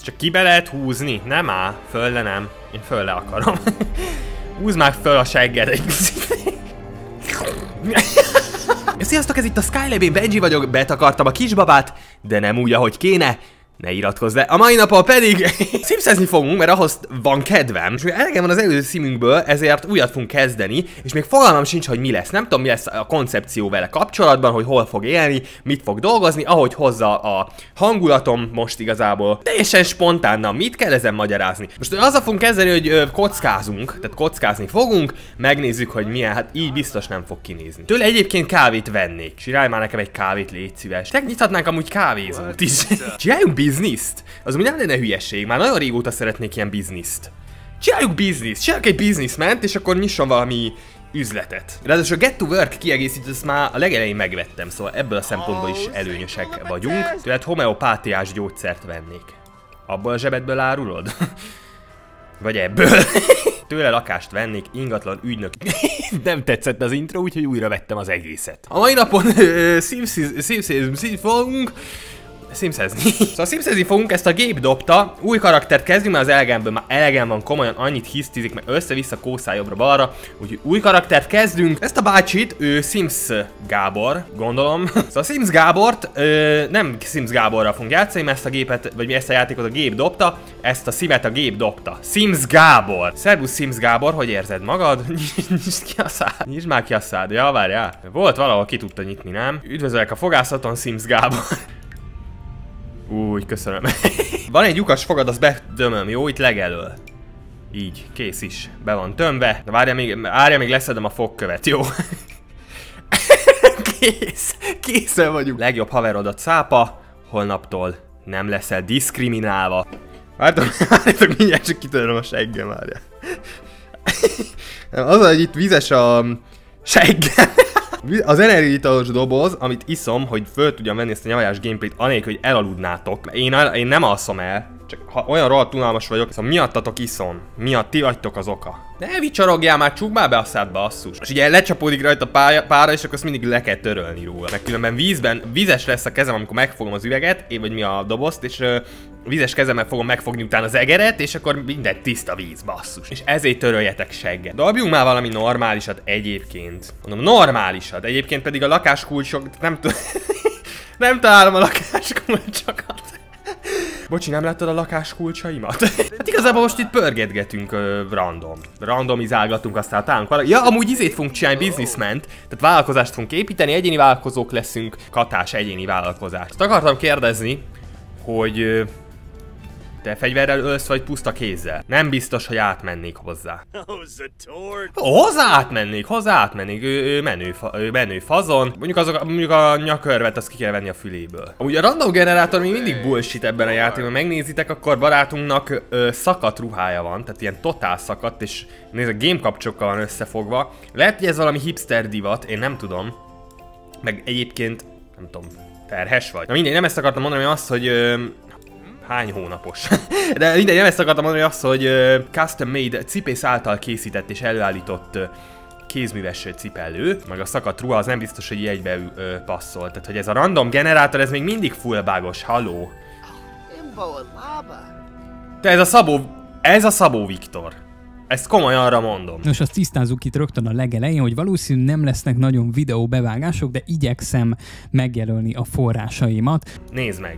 Csak ki be lehet húzni? Nem áll. Fölle nem. Én fölle akarom. Húzd már föl a segged egy picit. Sziasztok, ez itt a Skylab, én Benji vagyok, betakartam a kisbabát, de nem úgy, ahogy kéne. Ne iratkozz le. A mai napon pedig szimszezni fogunk, mert ahhoz van kedvem. És mivel elegem van az előző szímünkből, ezért újat fogunk kezdeni, és még fogalmam sincs, hogy mi lesz. Nem tudom, mi lesz a koncepció vele kapcsolatban, hogy hol fog élni, mit fog dolgozni, ahogy hozza a hangulatom most igazából. Teljesen spontán, mit kell ezen magyarázni? Most azzal fogunk kezdeni, hogy kockázunk, tehát kockázni fogunk, megnézzük, hogy milyen, hát így biztos nem fog kinézni. Tőle egyébként kávét vennék. Csinálj már nekem egy kávét, légy szíves. Megnyithatnánk amúgy kávézót is. Csináljunk bizniszt? Az úgy nem lenne hülyeség, már nagyon régóta szeretnék ilyen bizniszt. Csináljuk bizniszt, csináljuk egy bizniszment, és akkor nyisson valami üzletet. Ráadásul a Get to Work kiegészítőt ezt már a legelején megvettem, szóval ebből a szempontból is előnyösek vagyunk. Tehát homeopátiás gyógyszert vennék. Abból a zsebedből árulod? Vagy ebből? Tőle lakást vennék, ingatlan ügynök. Nem tetszett az intro, úgyhogy újra vettem az egészet. A mai napon szimszezni fogunk. Szimszezni. Szóval szimszezni fogunk, ezt a Gabe dobta. Új karaktert kezdjünk, mert az elegemből már elegem van, komolyan annyit hisztizik, mert össze-vissza kószál jobbra-balra. Úgyhogy új karaktert kezdünk. Ezt a bácsit, ő Sims Gábor, gondolom. Szóval Sims Gábort, nem Sims Gáborral fogunk játszani, mert ezt a gépet, vagy ezt a játékot a Gabe dobta, ezt a Simet a Gabe dobta. Sims Gábor. Szervusz Sims Gábor, hogy érzed magad? Nyisd ki a szád. Nyisd már ki a szád. Ja, várjál. Volt valahol ki tudta nyitni, nem? Üdvözöllek a fogászaton, Sims Gábor. Új, köszönöm. Van egy lyukas fogad, azt bedömöm, jó? Itt legelől. Így, kész is. Be van tömve. De várja még leszedem a fogkövet, jó? Kész. Készen vagyunk. Legjobb haverod a cápa. Holnaptól nem leszel diszkriminálva. Várjátok, mindjárt csak kitöröm a seggem, várja. Az, hogy itt vizes a seggem. Az energiaitalos doboz, amit iszom, hogy föl tudjam venni ezt a nyavajás gameplayt, anélkül, hogy elaludnátok. Én nem alszom el, csak ha olyan rohadt unalmas vagyok, szóval miattatok iszom. Miatt ti vagytok az oka. Ne vicsorogjál már, csukd már be a szádba, asszus. És ugye lecsapódik rajta pára, és akkor azt mindig le kell törölni róla. Meg különben vízes lesz a kezem, amikor megfogom az üveget, vagy mi a dobozt, és vízes kezemmel fogom megfogni utána az egeret, és akkor minden tiszta víz, basszus. És ezért töröljetek segget. Dobjunk már valami normálisat egyébként. Mondom, normálisat. Egyébként pedig a lakáskulcsok, nem tudom. Nem találom a lakáskulcsokat. Bocsi, nem láttad a lakáskulcsaimat? Hát igazából most itt pörgetgetünk randomizálgatunk, aztán találunk valaki. Ja, amúgy izét fogunk csinálni, businessment. Tehát vállalkozást fogunk építeni, egyéni vállalkozók leszünk, katás egyéni vállalkozás. Azt akartam kérdezni, hogy te fegyverrel ölsz, vagy puszta kézzel? Nem biztos, hogy átmennék hozzá. Hozzá átmennék, ő menő fazon. Mondjuk a nyakörvet, azt ki kell venni a füléből. Amúgy a random generátor még mindig bullshit ebben a játékban. Megnézitek, akkor barátunknak szakadt ruhája van, tehát ilyen totál szakadt, és nézd, a game kapcsokkal van összefogva. Lehet, hogy ez valami hipster divat, én nem tudom. Meg egyébként, nem tudom, terhes vagy. Na mindegy, nem ezt akartam mondani, hanem azt, hogy hány hónapos. De mindegy, nem ezt akartam mondani, azt, hogy custom made cipész által készített és előállított kézműves cipellő, meg a szakadt ruha az nem biztos, hogy egybe passzol. Tehát, hogy ez a random generátor, ez még mindig full bugos, halló. Te ez a Szabó Viktor. Ezt komolyan arra mondom. Nos, azt tisztázzuk itt rögtön a legelején, hogy valószínűleg nem lesznek nagyon videóbevágások, de igyekszem megjelölni a forrásaimat. Nézd meg.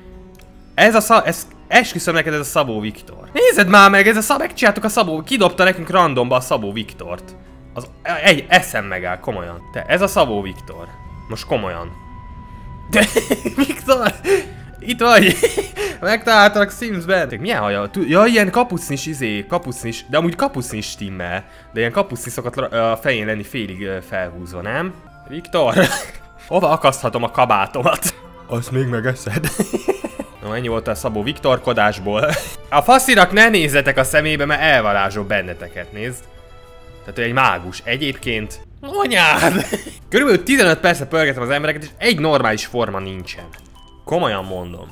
Esküszöm neked, ez a Szabó Viktor. Nézed már meg, megcsináltuk a Szabó, kidobta nekünk randomba a Szabó Viktort. Egy eszem megáll, komolyan. Te, ez a Szabó Viktor. Most komolyan. De, Viktor! Itt vagy! Megtaláltalak Simsben. Milyen haja? Ja, ilyen kapucnis, de amúgy kapucnis stimmel. De ilyen kapucnis szokott a fején lenni félig felhúzva, nem? Viktor! Hova akaszthatom a kabátomat? Azt még megeszed. Na, ennyi volt a Szabó Viktorkodásból. A faszinak ne nézzetek a szemébe, mert elvarázsol benneteket, nézd. Tehát ő egy mágus. Egyébként... Anyád! Körülbelül 15 percre pörgetem az embereket, és egy normális forma nincsen. Komolyan mondom.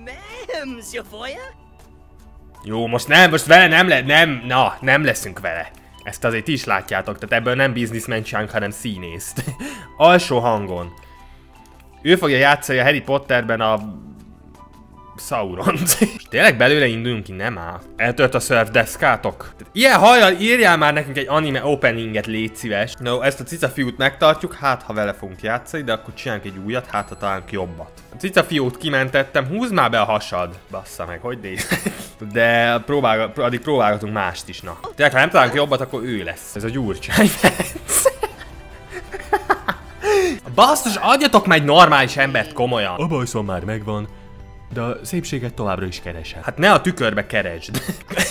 Jó, most vele nem leszünk vele. Ezt azért ti is látjátok, tehát ebből nem businessman csinálunk, hanem színészt. Alsó hangon. Ő fogja játszani a Harry Potterben a Sauront. Tényleg belőle induljunk ki, nem áll. Eltört a surfdeszkátok. Ilyen hajjal írjál már nekünk egy anime openinget, légy szíves. No, ezt a cica fiút megtartjuk, hát ha vele fogunk játszani, de akkor csinálunk egy újat, hát ha találunk jobbat. A cica fiút kimentettem, húzd már be a hasad. Bassza meg, hogy néz. De addig próbálgatunk mást is, na. Tényleg, ha nem találunk jobbat, akkor ő lesz. Ez a Gyurcsány. Basszus, adjatok meg egy normális embert, komolyan. A bajszom már megvan, de a szépséget továbbra is keresed. Hát ne a tükörbe keresd.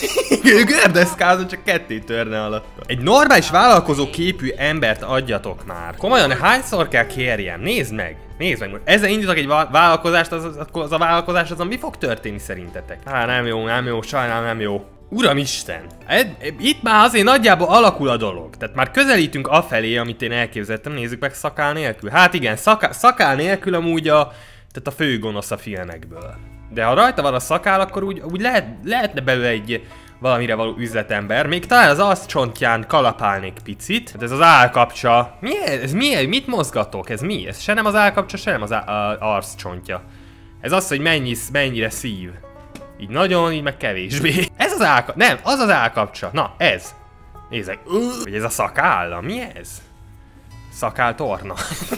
Gördeszkázom, csak ketté törne alatta. Egy normális vállalkozó képű embert adjatok már. Komolyan, hányszor kell kérjem? Nézd meg. Nézd meg. Ezzel indítok egy vállalkozást, az a vállalkozás azon mi fog történni szerintetek? Nem jó, sajnálom nem jó. Uramisten! Itt már azért nagyjából alakul a dolog. Tehát már közelítünk afelé, amit én elképzeltem. Nézzük meg szakál nélkül. Hát igen, szakál nélkül amúgy tehát a fő gonosz a filmekből. De ha rajta van a szakál, akkor úgy lehetne belőle egy valamire való üzletember. Még talán az arccsontján kalapálnék picit. Hát ez az állkapcsa. Mi ez? Ez mi? Mit mozgatok? Ez mi? Ez se nem az állkapcsa, se nem az arccsontja. Ez az, hogy mennyire szív. Így nagyon, így meg kevésbé. Ez az állkapcsa. Nem, az az állkapcsa. Na, ez. Nézzek. Hogy ez a szakálla. Mi ez? Szakáltorna.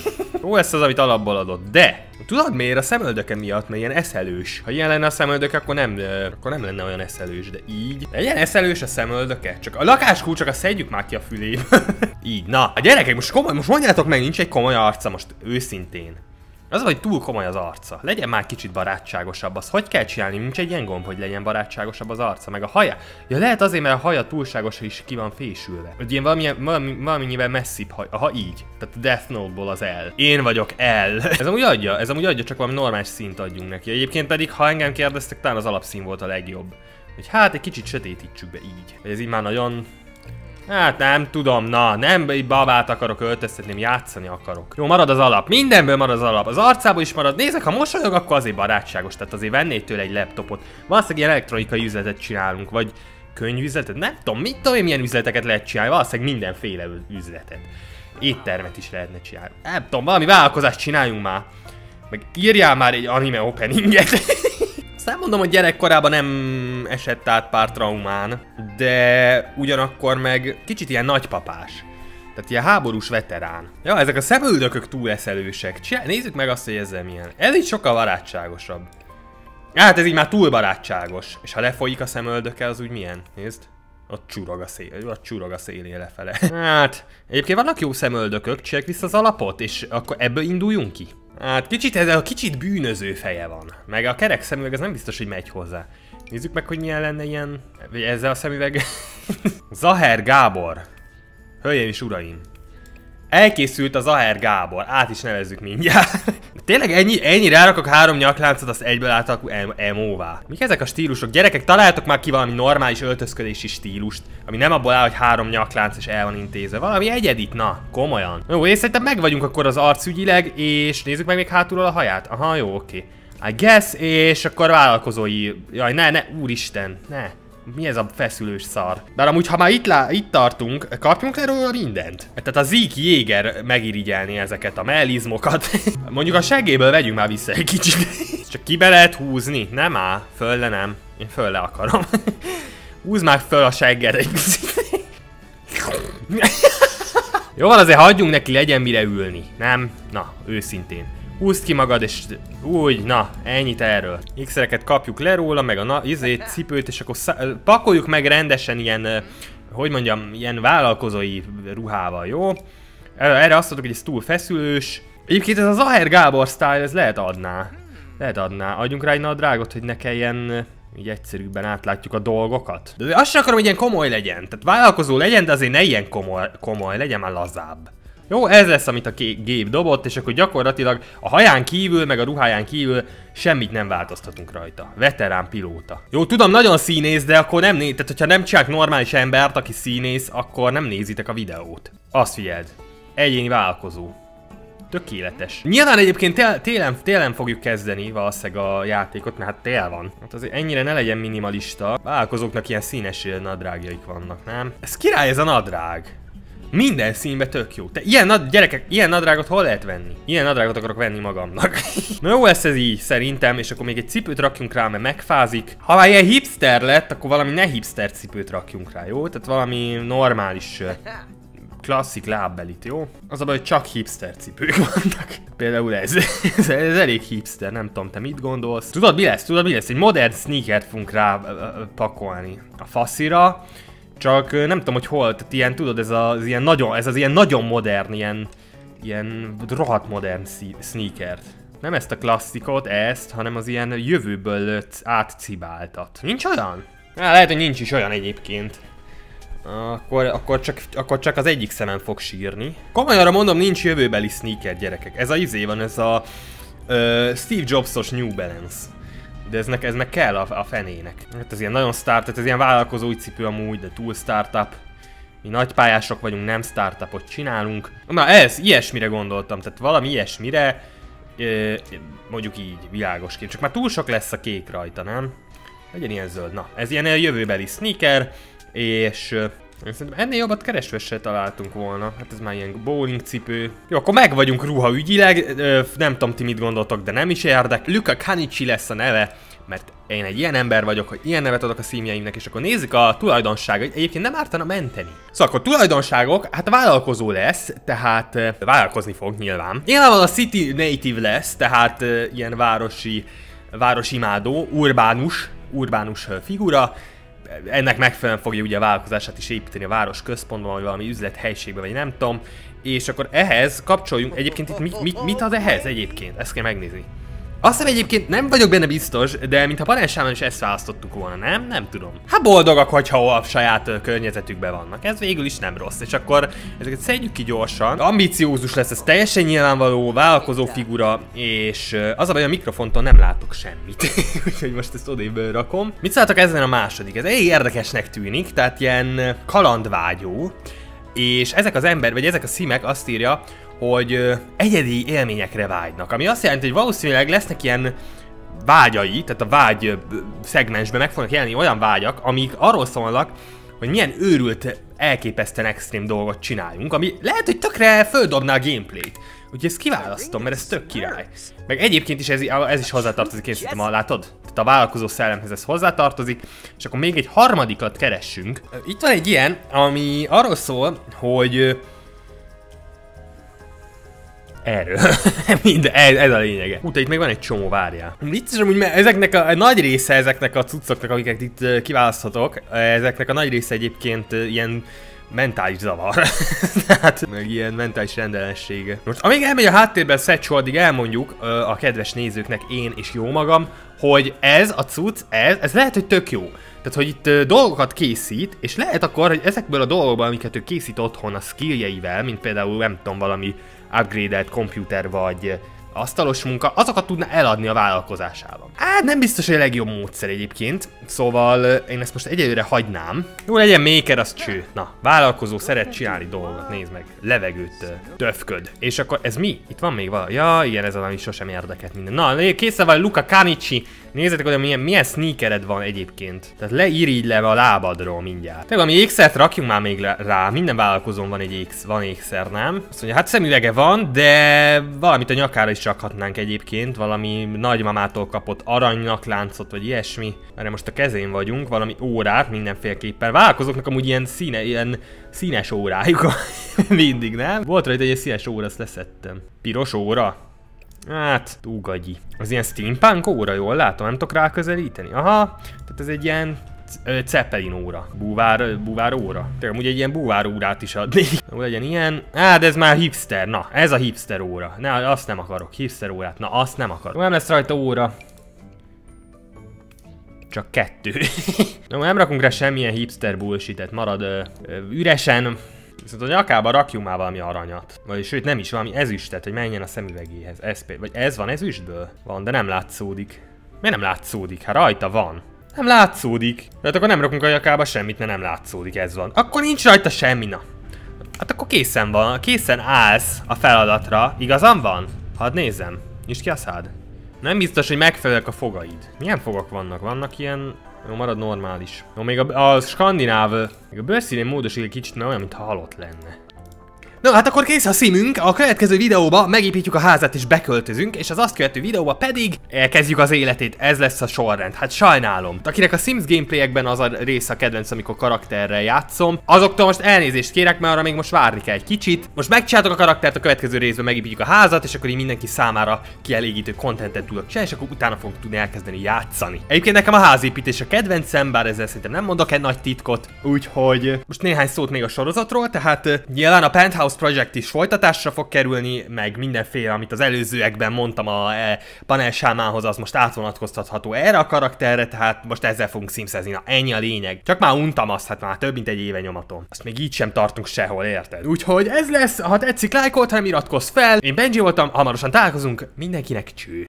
Jó lesz az, amit alapból adott. De tudod miért? A szemöldöke miatt, mert ilyen eszelős. Ha ilyen lenne a szemöldöke, akkor nem lenne olyan eszelős. De így. Legyen eszelős a szemöldöke. Csak a lakáskulcsokat szedjük már ki a füléből. Így. Na, a gyerekek, most mondjátok meg, nincs egy komoly arca most őszintén. Az, hogy túl komoly az arca. Legyen már kicsit barátságosabb. Az hogy kell csinálni? Nincs egy ilyen gomb, hogy legyen barátságosabb az arca, meg a haja. Ja, lehet azért, mert a haja túlságosan is ki van fésülve. Hogy ilyen valamennyivel messzibb haj. Aha, így. Tehát a Death Note-ból az L. Én vagyok L. Ez amúgy adja, csak valami normális színt adjunk neki. Egyébként pedig, ha engem kérdeztek, talán az alapszín volt a legjobb. Hogy hát egy kicsit sötétítsük be így. Hogy ez így már nagyon... Hát nem tudom, na, nem babát akarok öltöztetni, játszani akarok. Jó, marad az alap, mindenből marad az alap, az arcából is marad. Nézzek, ha mosolyog, akkor azért barátságos, tehát azért vennéd tőle egy laptopot. Valószínűleg ilyen elektronikai üzletet csinálunk, vagy könyvüzletet, nem tudom, mit tudom én, milyen üzleteket lehet csinálni, valószínűleg mindenféle üzletet. Éttermet is lehetne csinálni. Nem tudom, valami vállalkozást csináljunk már. Meg írjál már egy anime openinget. Nem mondom, hogy gyerekkorában nem esett át pár traumán, de ugyanakkor meg kicsit ilyen nagypapás. Tehát ilyen háborús veterán. Ja, ezek a szemöldökök túl eszelősek. Nézzük meg azt, hogy ezzel milyen. Ez így sokkal barátságosabb. Hát ez így már túl barátságos. És ha lefolyik a szemöldöke, az úgy milyen? Nézd. Ott csurog a szélén lefele. Hát, egyébként vannak jó szemöldökök, csinálják vissza az alapot, és akkor ebből induljunk ki. Hát kicsit bűnöző feje van. Meg a kerek szemüveg, ez nem biztos, hogy megy hozzá. Nézzük meg, hogy milyen lenne ilyen... ezzel a szemüveg... Zaher Gábor. Hölgyeim és uraim. Elkészült a Zaher Gábor. Át is nevezzük mindjárt. Tényleg ennyi rárakok 3 nyakláncot, azt egyből átalakul emóvá. Mik ezek a stílusok? Gyerekek, találjatok már ki valami normális öltözködési stílust, ami nem abból áll, hogy 3 nyaklánc és el van intézve. Valami egyedit, na, komolyan. Jó, és szerintem meg vagyunk akkor az arcügyileg, és nézzük meg még hátulról a haját. Aha, jó, oké. I guess, és akkor vállalkozói... Jaj, ne, úristen, ne. Mi ez a feszülős szar? Bár amúgy, ha már itt tartunk, kapjunk le róla mindent. Tehát a Zeke Jéger megirigyelni ezeket a mellizmokat. Mondjuk a seggéből vegyünk már vissza egy kicsit. Csak ki be lehet húzni? Nem áll. Fölle nem. Én fölle akarom. Húzd már föl a segged egy picit. Jó van, azért hagyjunk neki, legyen mire ülni. Nem? Na, őszintén. Húzd ki magad, és úgy, na, ennyit erről. X-ereket kapjuk le róla, meg a cipőt, és akkor pakoljuk meg rendesen ilyen, hogy mondjam, ilyen vállalkozói ruhával, jó? Erre azt mondtuk, hogy ez túl feszülős. Egyébként ez a Zaher Gábor style, ez lehet adná. Adjunk rá egy nadrágot, hogy ne kelljen így egyszerűbben átlátjuk a dolgokat. De azt sem akarom, hogy ilyen komoly legyen. Tehát vállalkozó legyen, de azért ne ilyen komoly legyen, már lazább. Jó, ez lesz, amit a gép dobott, és akkor gyakorlatilag a haján kívül, meg a ruháján kívül semmit nem változtatunk rajta. Veterán pilóta. Jó, tudom, nagyon színész, de akkor nem tehát hogyha nem csinálják normális embert, aki színész, akkor nem nézitek a videót. Azt figyeld. Egyéni vállalkozó. Tökéletes. Nyilván egyébként télen fogjuk kezdeni valószínűleg a játékot, mert hát tél van. Hát azért ennyire ne legyen minimalista. Vállalkozóknak ilyen színes nadrágjaik vannak, nem? Ez király ez a nadrág. Minden színben tök jó. Te gyerekek, ilyen nadrágot hol lehet venni? Ilyen nadrágot akarok venni magamnak. Na jó lesz ez így szerintem, és akkor még egy cipőt rakjunk rá, mert megfázik. Ha már ilyen hipster lett, akkor valami ne hipster cipőt rakjunk rá, jó? Tehát valami normális, klasszik lábbelit, jó? Az a baj, hogy csak hipster cipők vannak. Például ez. ez elég hipster, nem tudom, te mit gondolsz? Tudod mi lesz? Egy modern sneakert fogunk rá pakolni a faszira. Csak nem tudom, hogy hol, tehát ilyen, tudod, ez az ilyen nagyon modern, ilyen rohadt modern sneakert. Nem ezt a klasszikot, hanem az ilyen jövőből átcibáltat. Nincs olyan? Lehet, hogy nincs is olyan egyébként. Akkor csak az egyik szemem fog sírni. Komolyanra mondom, nincs jövőbeli sneaker, gyerekek. Ez a izé van, ez a Steve Jobs-os New Balance. De ez meg kell a fenének. Hát ez ilyen nagyon startup, ez ilyen vállalkozói cipő amúgy, de túl startup. Mi nagypályások vagyunk, nem startupot csinálunk. Na ilyesmire gondoltam, tehát valami ilyesmire, mondjuk így, világosként. Csak már túl sok lesz a kék rajta, nem? Legyen ilyen zöld. Na, ez ilyen jövőbeli sneaker, és szerintem ennél jobbat keresve se találtunk volna. Hát ez már ilyen bowling cipő. Jó, akkor meg vagyunk ruhaügyileg. Nem tudom, ti mit gondoltok, de nem is érdek. Luca Canici lesz a neve, mert én egy ilyen ember vagyok, hogy ilyen nevet adok a szímjeimnek, és akkor nézzük a tulajdonságait. Egyébként nem ártana menteni. Szóval akkor tulajdonságok, hát vállalkozó lesz, tehát vállalkozni fog nyilván. Nyilván a City Native lesz, tehát ilyen városimádó, urbánus figura. Ennek megfelelően fogja ugye a vállalkozását is építeni a város központban, vagy valami üzlethelységben, vagy nem tudom. És akkor ehhez kapcsoljunk, egyébként itt mit ad ehhez egyébként? Ezt kell megnézni. Azt hiszem egyébként nem vagyok benne biztos, de mintha Parencsában is ezt választottuk volna, nem? Nem tudom. Hát boldogak, hogyha a saját környezetükben vannak. Ez végül is nem rossz, és akkor ezeket szedjük ki gyorsan. Ambiciózus lesz, ez teljesen nyilvánvaló, vállalkozó figura, és az a baj, a mikrofontól nem látok semmit. Úgyhogy most ezt odébb rakom. Mit szóltak ezen a második? Ez elég érdekesnek tűnik, tehát ilyen kalandvágyó. És ezek az vagy ezek a szímek azt írja, hogy egyedi élményekre vágynak, ami azt jelenti, hogy valószínűleg lesznek ilyen vágyai, tehát a vágy szegmensben meg fognak jelenni olyan vágyak, amik arról szólnak, hogy milyen őrült, elképesztően extrém dolgot csináljunk, ami lehet, hogy tökre földobná a gameplayt. Úgyhogy ezt kiválasztom, mert ez tök király. Meg egyébként is ez is hozzátartozik, én szerintem, látod? Tehát a vállalkozó szellemhez ez hozzátartozik, és akkor még egy harmadikat keressünk. Itt van egy ilyen, ami arról szól, hogy erről. Ez a lényege. Itt még van egy csomó, várjál. Itt is amúgy, ezeknek a nagy része ezeknek a cuccoknak, amiket itt kiválaszthatok, ezeknek a nagy része egyébként ilyen mentális zavar. Tehát meg ilyen mentális rendellenessége. Most amíg elmegy a háttérben Szetcsó, addig elmondjuk a kedves nézőknek, én és jó magam, hogy ez a cucc, ez lehet, hogy tök jó. Tehát, hogy itt dolgokat készít, és lehet akkor, hogy ezekből a dolgokból, amiket ő készít otthon a skilljeivel, mint például, nem tudom, valami upgrade-elt komputer vagy asztalos munka, azokat tudna eladni a vállalkozásában. Hát nem biztos, hogy a legjobb módszer egyébként, szóval én ezt most egyelőre hagynám. Jó, legyen maker, az cső. Na, vállalkozó szeret csinálni dolgokat, nézd meg, levegőt töfköd. És akkor ez mi? Itt van még valami? Ja, igen, ez valami sosem érdekelt minden. Na, készen van Luca Canici. Nézzétek, hogy milyen sneakered van egyébként. Tehát leírj le a lábadról mindjárt. Tehát valami ékszert rakjunk már még rá. Minden vállalkozón van ékszer, nem? Azt mondja, hát szemüvege van, de valamit a nyakára is rakhatnánk egyébként. Valami nagymamától kapott aranynyakláncot, vagy ilyesmi. Mert most a kezén vagyunk, valami órát mindenféleképpen. Vállalkozóknak amúgy ilyen színes órájuk mindig, nem? Volt rajta egy színes óra, azt leszettem. Piros óra? Hát, túgagyi. Az ilyen steampunk óra, jól látom, nem tudok rá közelíteni. Aha, tehát ez egy ilyen Zeppelin óra. Búvár óra. Tehát amúgy egy ilyen búvár órát is adni. Úgy legyen ilyen. De ez már hipster. Na, ez a hipster óra. Ne, azt nem akarok. Hipster órát. Na, azt nem akarok. Nem lesz rajta óra. Csak 2. Nem rakunk rá semmilyen hipster bullshit-et. Marad üresen. Viszont a nyakába rakjunk már valami aranyat. Vagy sőt nem is, valami ezüstet, hogy menjen a szemüvegéhez. Vagy ez van ezüstből? Van, de nem látszódik. Miért nem látszódik? Hát rajta van. Nem látszódik. Tehát akkor nem rakunk a nyakába semmit, mert nem látszódik, ez van. Akkor nincs rajta semmi, na. Hát akkor készen van, készen állsz a feladatra. Igazam van? Hadd nézzem. Nyisd ki a szád. Nem biztos, hogy megfelelnek a fogaid. Milyen fogak vannak? Vannak ilyen... Jó, marad normális. Jó, még a skandináv, még a bőrszínén módosít egy kicsit, mert olyan, mintha halott lenne. No, hát akkor kész a simünk, a következő videóba megépítjük a házat és beköltözünk, és az azt követő videóba pedig elkezdjük az életét, ez lesz a sorrend. Hát sajnálom. Akinek a Sims gameplayekben az a rész a kedvenc, amikor karakterrel játszom, azoktól most elnézést kérek, mert arra még most várni kell egy kicsit. Most megcsináltok a karaktert, a következő részben megépítjük a házat, és akkor így mindenki számára kielégítő contentet tudok csinálni, és akkor utána fogunk tudni elkezdeni játszani. Egyébként nekem a házépítés a kedvencem, bár ezzel szerintem nem mondok egy nagy titkot, úgyhogy most néhány szót még a sorozatról, tehát nyilván a Penthouse Project is folytatásra fog kerülni, meg mindenféle, amit az előzőekben mondtam a panelsámához, az most átvonatkoztatható erre a karakterre, tehát most ezzel fogunk simszezni. Na, ennyi a lényeg. Csak már untam azt, hát már több mint egy éve nyomatom. Azt még így sem tartunk sehol, érted? Úgyhogy ez lesz, ha tetszik, lájkolt, ha nem iratkozz fel. Én Benji voltam, hamarosan találkozunk, mindenkinek cső.